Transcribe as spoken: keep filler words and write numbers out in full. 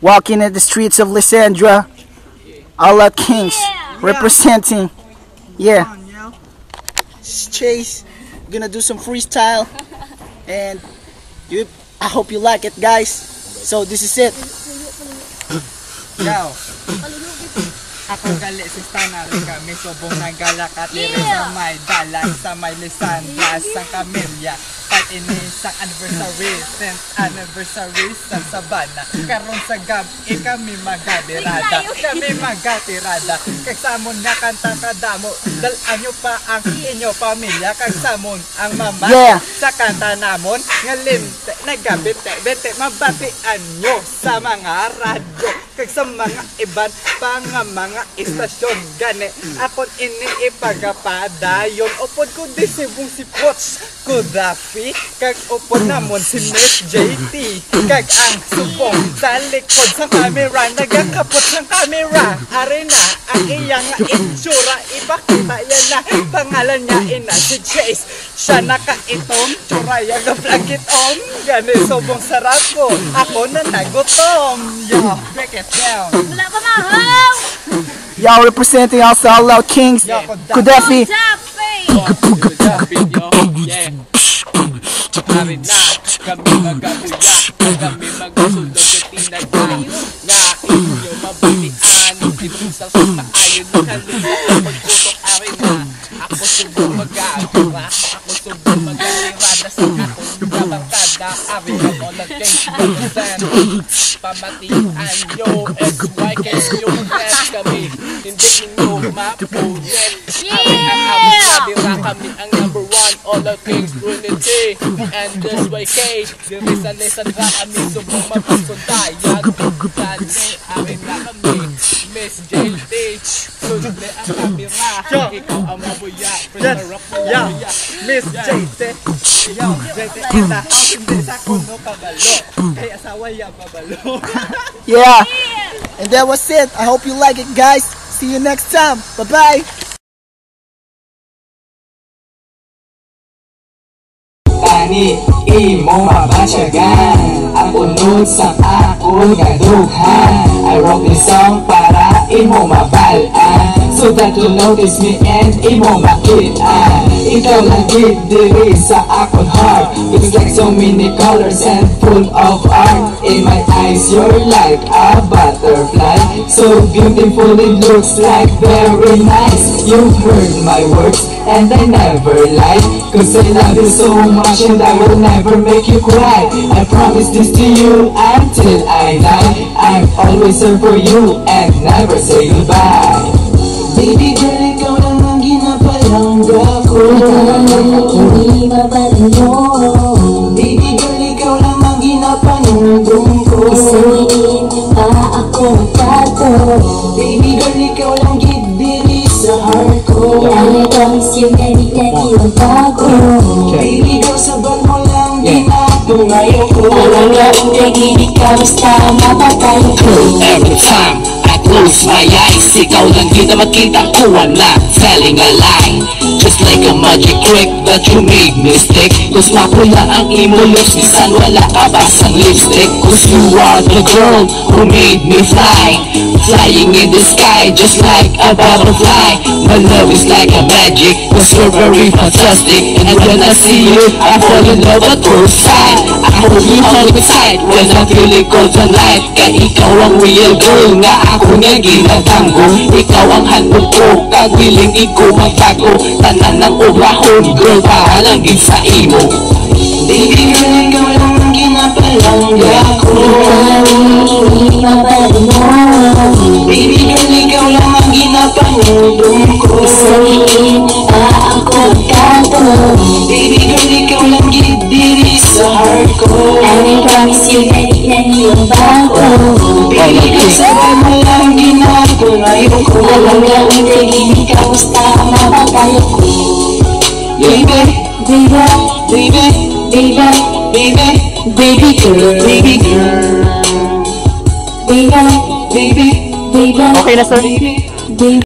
walking in the streets of Lysandra. All Out Kings representing. Yeah. This is Chase. Gonna do some freestyle, and you, I hope you like it, guys. So this is it. Yo. Ako gali si Stana rin kami subong nagala ka tiri sa may dalan sa may Lysandra sa Camellia. Pag ini sa anniversary, tenth anniversary sa Sabana. Karon sa gabi kami magadirada, kami magatirada. Kag samon nga kanta kadamo, dalan nyo pa ang inyo pamilya. Kag samon ang mama Yeah. sa kanta namon. Ngalinte, nagabite-bite, mabatian nyo sa mga radyo. Kag sa mga iban pa nga mga istasyon. Gani, akon ini ipagapadayon. Upod ko di sibong si Pots Kudafi. Kag upod namon si Miss J T. Kag ang subong sa likod sa camera. Nagakapot sa camera. Ari na ang iyang itsura. Ipakita yan na pangalan niya ina si Chase. Siya naka-itom, tsura yung vlog itom. Gani, subong sarap ko. Ako na nagutom. Yo, break it down. Wala pa mahaw! Y'all representing also All Out Kings. Kudafi. Kudafi! Yeah. Harin na, kami magabuya, kami magsulog at tinagay. Nga inyo mabalian, dito sa sumaayon ng halungan. Pagputok arin na, ako subong mag-aagura, ako subong mag-alirada sa akong nabangkada. Arin na all the things represent, pamatian nyo, S Y K nyo, press kami, hindi nyo mapunin. Arin ang aming nabira, kami ang number one, all the things Trinity. And this way K, diri sa Lysandra kami subong magpasundayan. Dali, arin na kami, Miss J T. Sundli ang kamera, ikaw ang mabuya. Yeah, Miss J T. Yo, J T in the house, hindi sa kuno kabalo. Kaya asawa yung babalo. Yeah. And that was it. I hope you like it, guys. See you next time. Bye-bye. Ani imo mabasyagan ang unod sa akong kadughan. I wrote this song para imo mabalaan, so that you notice me and imo makitaan. Ikaw lang gid diri sa akong heart. It's like so many colors and full of art. In my eyes you're like a butterfly, so beautiful it looks like very nice. You've heard my words and I never lie, cause I love you so much and I will never make you cry. I promise this to you until I die. I'm always here for you and never say goodbye. Baby girl, ikaw lang ang ginapalangga ko, hindi mapalayo. Baby girl, ikaw lang ang ginapanungdong ko, isayin pa akong tato. Baby girl, ikaw lang gid diri sa heart ko, and I promise you na di na di ang bago. Baby girl, saban mo lang ginagawa ngayon ko. Alam nga hindi ka basta mapatay ko. Every time I close my eyes, ikaw lang din na makita ko. I'm not telling a lie, just like a magic trick that you made me stick. Cause mapula ang imo lips, bisan wala ka basang lipstick. Cause you are the girl who made me fly, flying in the sky just like a butterfly. My love is like a magic, cause you're very fantastic. And when I see you, I fall in love at first sight. I hold you all inside when I'm feeling cold tonight. Kaya ikaw ang real girl nga ako nga ginatanggo. Ikaw ang handog ko, kagwiling ikaw magtago. Tanan ng obrahon, girl, pahalangin sa imo. Baby girl, ikaw lang ang ginapalangga ko, hindi mapalayo. Baby girl, ikaw lang ang ginapanudong ko, isayin pa akong tato. Baby girl, ikaw lang gid diri sa heart ko, and I promise you na di na di ang bago. Baby girl, sabi mo lang ginagawa ngayon ko. Alam nga hindi ka basta mapatay ko. Baby, baby, baby, baby, baby, baby girl, baby girl, baby, baby, baby. Okay na, sir. Baby.